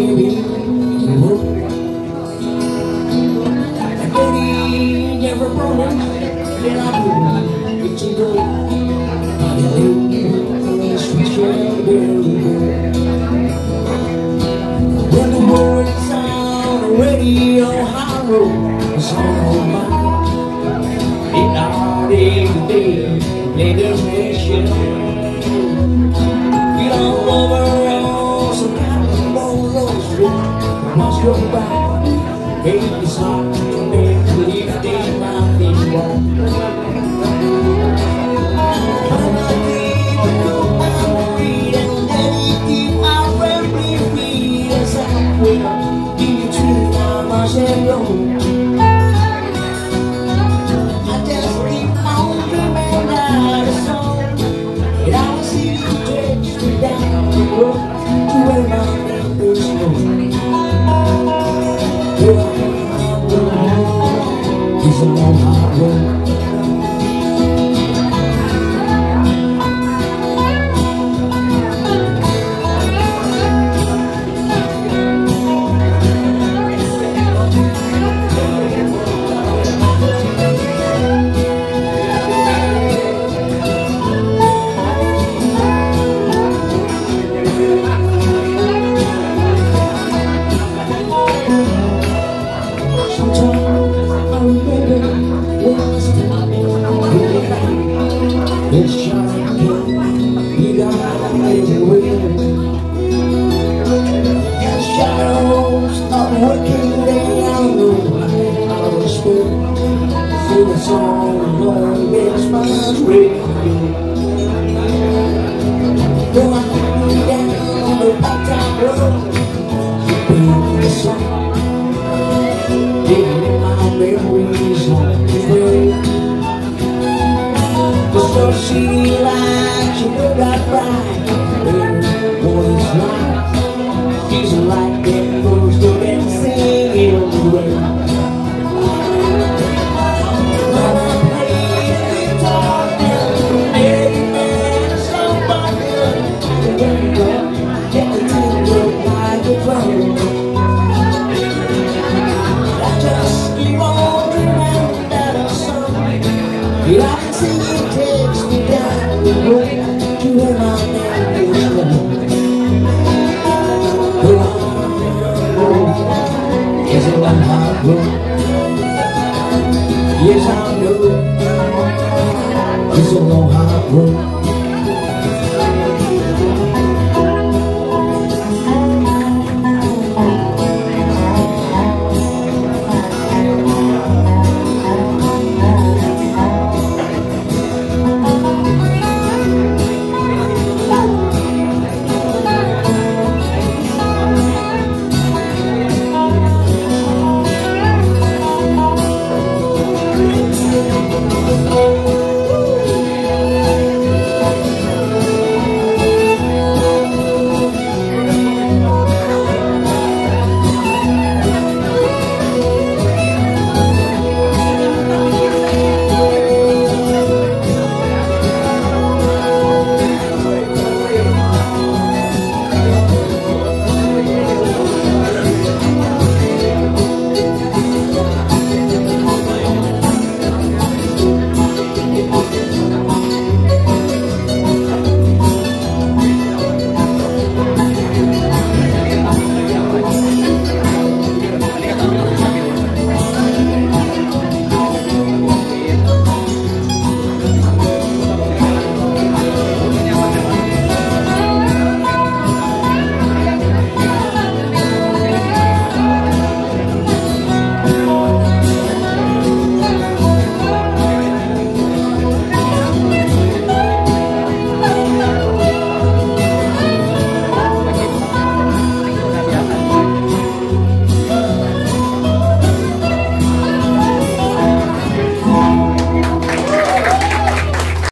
baby, look. And baby, never promised that I would get you go. When the words on the radio, high road is on my mind. It all day to day, play the mission. Get all over all some kind of road street. Once you're back, baby, it's hard to make believe they might be wrong. I just keep on dreaming out a song, and I will see you takes me down the road to where my neighbors go. Where I'm going is a long hard road. It's shining, you got me with. The shadows of working day, I know I was spoke. Through the song, Lord, it's my way. Though I'm looking down the blacktop road, keeping the sun, digging my memories on the way. So she likes you know that right. What is life? She's like that goes good and singing on the way. When I play the guitar and every man is somebody get the tingle like a drum. I just keep on dreaming that a song. I can see you takes me down the road to where my neighbors go. The long road is a long hard road.